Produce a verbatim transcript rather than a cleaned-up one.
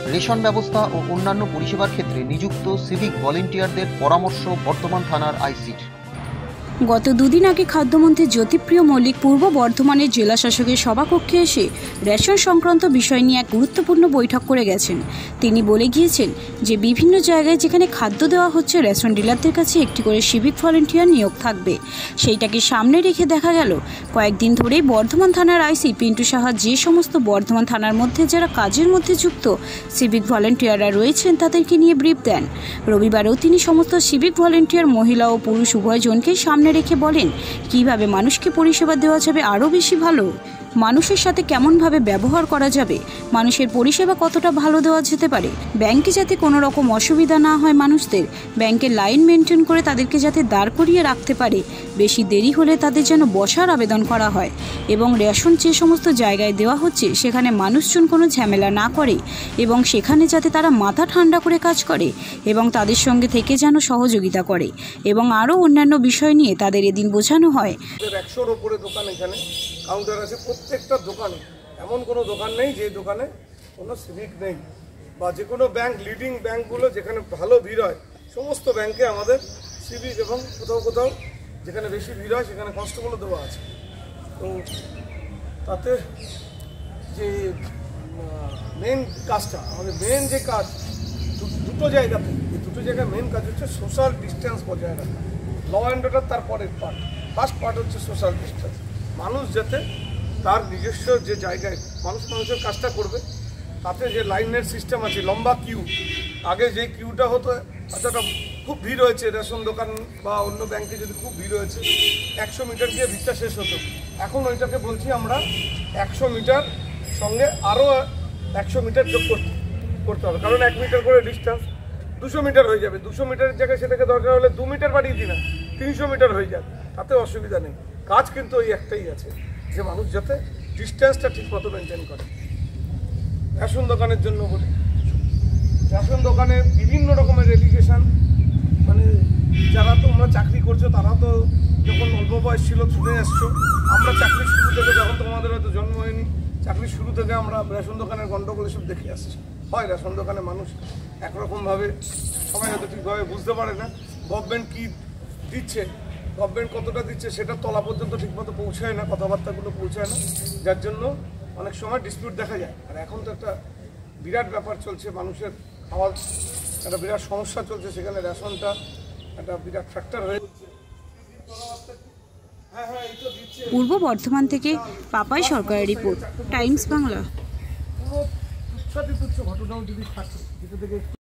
Ration ব্যবস্থা ও অন্যান্য পরিষেবার ক্ষেত্রে নিযুক্ত সিভিক ভলেন্টিয়ারদের পরামর্শ বর্ধমান থানার আইসির। গত দুদিন আগে খাদ্যমন্ত্রী জ্যোতিপ্রিয় মল্লিক পূর্ব বর্ধমানের জেলা শাসকের সভাকক্ষে এসে রেশন সংক্রান্ত বিষয় নিয়ে এক গুরুত্বপূর্ণ বৈঠক করে গেছেন। তিনি বলে গিয়েছেন যে বিভিন্ন জায়গায় যেখানে খাদ্য দেওয়া হচ্ছে রেশন ডিলারদের কাছে একটি করে সিভিক ভলেন্টিয়ার নিয়োগ থাকবে। সেইটাকে সামনে রেখে দেখা গেল কয়েকদিন ধরেই বর্ধমান থানার আইসি পিন্টু সাহা যে সমস্ত বর্ধমান থানার মধ্যে যারা কাজের মধ্যে যুক্ত সিভিক ভলেন্টিয়াররা রয়েছেন তাদেরকে নিয়ে ব্রিফ দেন। রবিবারেও তিনি সমস্ত সিভিক ভলেন্টিয়ার মহিলা ও পুরুষ উভয়জনকেই সামনে রেখে বলেন কিভাবে মানুষকে পরিষেবা দেওয়া যাবে আরও বেশি ভালো, মানুষের সাথে কেমনভাবে ব্যবহার করা যাবে, মানুষের পরিষেবা কতটা ভালো দেওয়া যেতে পারে, ব্যাংকে যাতে কোনো রকম অসুবিধা না হয়, মানুষদের ব্যাংকের লাইন মেনটেন করে তাদেরকে যাতে দাঁড় করিয়ে রাখতে পারে, বেশি দেরি হলে তাদের যেন বসার আবেদন করা হয় এবং রেশন যে সমস্ত জায়গায় দেওয়া হচ্ছে সেখানে মানুষজন কোনো ঝামেলা না করে এবং সেখানে যাতে তারা মাথা ঠান্ডা করে কাজ করে এবং তাদের সঙ্গে থেকে যেন সহযোগিতা করে এবং আরও অন্যান্য বিষয় নিয়ে তাদের এদিন বোঝানো হয়। একশোর ওপরে দোকান এখানে কাউন্টার আছে, প্রত্যেকটা দোকানে এমন কোনো দোকান নেই যে দোকানে কোনো সিভিক নেই, বা যে কোনো ব্যাংক লিডিং ব্যাংকগুলো যেখানে ভালো ভিড় হয় সমস্ত ব্যাংকে আমাদের সিভিক এবং কোথাও কোথাও যেখানে বেশি ভিড় হয় সেখানে কনস্টেবলও দেওয়া আছে। তো তাতে যে মেন কাজটা আমাদের মেন যে কাজ দুটো জায়গাতে, এই দুটো জায়গায় মেন কাজ হচ্ছে সোশ্যাল ডিস্টেন্স বজায় রাখা। ল অ্যান্ড অর্ডার তার পরের পার্ট, ফার্স্ট পার্ট হচ্ছে সোশ্যাল ডিস্টেন্স। মানুষ যাতে তার নিজস্ব যে জায়গায় মানুষ মানুষের কাজটা করবে তাতে যে লাইনের সিস্টেম আছে, লম্বা কিউ, আগে যে কিউটা হতো অতটা খুব ভিড় হয়েছে রেশন দোকান বা অন্য ব্যাংকে যদি খুব ভিড় হয়েছে একশো মিটার দিয়ে ভিড়টা শেষ হতো, এখন ওইটাকে বলছি আমরা একশো মিটার সঙ্গে আরও একশো মিটার যোগ করতে করতে হবে, কারণ এক মিটার করে ডিস্টেন্স দুশো মিটার হয়ে যাবে। দুশো মিটারের জায়গায় সেটাকে দরকার হলে দু মিটার বাড়িয়ে দিই না, তিনশো মিটার হয়ে যাবে, তাতে অসুবিধা নেই। কাজ কিন্তু ওই একটাই আছে যে মানুষ যাতে ডিস্টেন্সটা ঠিক মতো মেনটেন করে। রেশন দোকানের জন্য বলি, রেশন দোকানে বিভিন্ন রকমের এলিগেশন, মানে যারা তোমরা চাকরি করছো তারা তো যখন অল্প বয়স ছিল শুনে আসছো, আমরা চাকরি শুরু থেকে যখন তোমাদের হয়তো জন্ম হয়নি, চাকরি শুরু থেকে আমরা রেশন দোকানের গণ্ডগোল এসব দেখে আসছি। হয় রেশন দোকানে মানুষ একরকমভাবে সবাই হয়তো ঠিকভাবে বুঝতে পারে না গভর্নমেন্ট কী দিচ্ছে, গভর্নমেন্ট কতটা দিচ্ছে সেটা তলা পর্যন্ত ঠিকমতো পৌঁছায় না, কথাবার্তাগুলো পৌঁছায় না, যার জন্য অনেক সময় ডিসপিউট দেখা যায়। আর এখন তো একটা বিরাট ব্যাপার চলছে, মানুষের খাওয়ার একটা বিরাট সমস্যা চলছে, সেখানে রেশনটা একটা বিরাট ফ্যাক্টর হয়ে যাচ্ছে। পূর্ব বর্ধমান থেকে পাপাই সরকারের রিপোর্ট, টাইমস বাংলা। পুরো তুচ্ছাতি তুচ্ছ ঘটনাও যদি থাকে যেটা থেকে